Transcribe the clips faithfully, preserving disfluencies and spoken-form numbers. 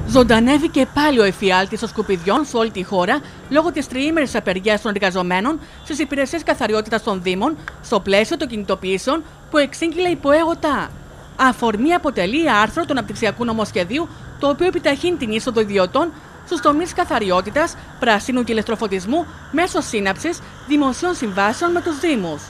Ζωντανεύει και πάλι ο εφιάλτης των σκουπιδιών σε όλη τη χώρα λόγω της τριήμερης απεργίας των εργαζομένων στις υπηρεσίες καθαριότητας των Δήμων στο πλαίσιο των κινητοποιήσεων που εξήγηλε υποέγωτα. Αφορμή αποτελεί άρθρο του Αναπτυξιακού Νομοσχεδίου, το οποίο επιταχύνει την είσοδο ιδιωτών στους τομείς καθαριότητας, πρασίνου και ηλεκτροφωτισμού μέσω σύναψης δημοσίων συμβάσεων με τους Δήμους.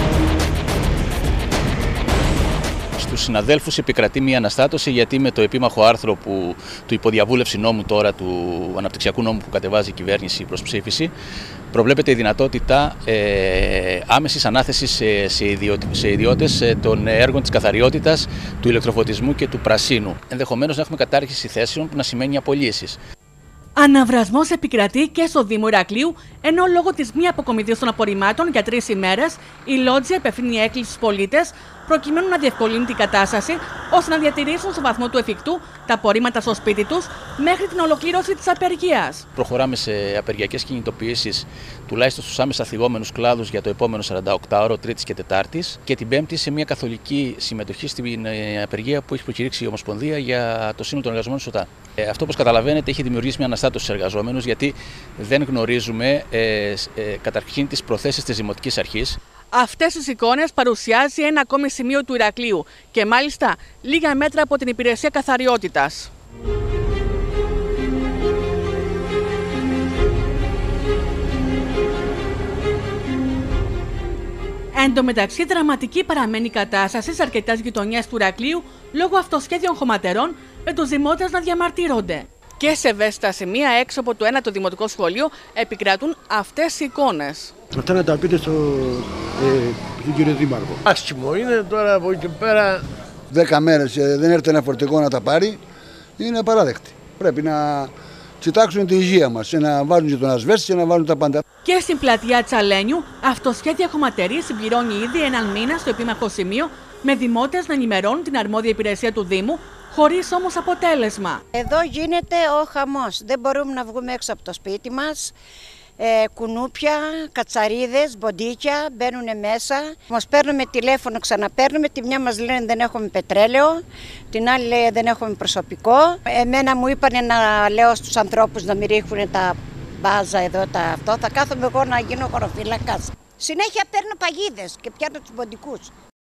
Στους συναδέλφους επικρατεί μια αναστάτωση, γιατί με το επίμαχο άρθρο που, του υποδιαβούλευση νόμου τώρα του αναπτυξιακού νόμου που κατεβάζει η κυβέρνηση προς ψήφιση, προβλέπεται η δυνατότητα ε, άμεσης ανάθεσης σε, σε, ιδιώτε, σε ιδιώτες ε, των έργων της καθαριότητας, του ηλεκτροφωτισμού και του πρασίνου. Ενδεχομένως να έχουμε κατάργηση θέσεων που να σημαίνει απολύσεις. Αναβρασμός επικρατεί και στο Δήμο Ηρακλείου, ενώ λόγω της μη αποκομιδής των απορριμμάτων για τρεις ημέρες η Λότζια απευθύνει έκκληση στους πολίτες προκειμένου να διευκολύνει την κατάσταση ώστε να διατηρήσουν στο βαθμό του εφικτού τα απορρίμματα στο σπίτι τους μέχρι την ολοκλήρωση της απεργίας. Προχωράμε σε απεργιακές κινητοποιήσεις τουλάχιστον στους άμεσα θυγόμενους κλάδους για το επόμενο σαρανταοκτάωρο, Τρίτης και Τετάρτης, και την Πέμπτη σε μια καθολική συμμετοχή στην απεργία που έχει προκηρύξει η Ομοσπονδία για το σύνολο των εργαζομένων ΣΟΤΑ. Ε, αυτό, όπως καταλαβαίνετε, έχει δημιουργήσει μια αναστάτωση στους εργαζόμενους, γιατί δεν γνωρίζουμε ε, ε, καταρχήν τις προθέσεις της Δημοτικής Αρχής. Αυτές τις εικόνες παρουσιάζει ένα ακόμη σημείο του Ηρακλείου και μάλιστα λίγα μέτρα από την υπηρεσία καθαριότητας. Εν τω μεταξύ, δραματική παραμένει η κατάσταση σε αρκετές γειτονιές του Ηρακλείου λόγω αυτοσχέδιων χωματερών, με τους δημότες να διαμαρτύρονται. Και σε ευαίσθητα σημεία έξω από το ένατο δημοτικό σχολείο επικρατούν αυτές οι εικόνες. Αυτά να τα πείτε στο, ε, στον κύριο Δήμαρχο. Άσχημο είναι τώρα από εκεί και πέρα. Δέκα μέρες ε, δεν έρθει ένα φορτηγό να τα πάρει, είναι απαράδεκτη. Πρέπει να κοιτάξουν την υγεία μας, να βάζουν και τον ασβέστη και να βάζουν τα πάντα. Και στην πλατεία Τσαλένιου, αυτοσχέδια χωματερή συμπληρώνει ήδη έναν μήνα στο επίμαχο σημείο, με δημότες να ενημερώνουν την αρμόδια υπηρεσία του Δήμου, χωρίς όμως αποτέλεσμα. Εδώ γίνεται ο χαμός. Δεν μπορούμε να βγούμε έξω από το σπίτι μας. Ε, κουνούπια, κατσαρίδες, μποντίκια μπαίνουν μέσα. Μας παίρνουμε τηλέφωνο, ξαναπαίρνουμε. Τη μια μας λένε δεν έχουμε πετρέλαιο, την άλλη λέει δεν έχουμε προσωπικό. Εμένα μου είπανε να λέω στους ανθρώπους να μην ρίχνουν τα μπάζα εδώ, τα αυτό. Θα κάθομαι εγώ να γίνω χωροφύλακας. Συνέχεια παίρνω παγίδες και πιάνω τους μποντικούς.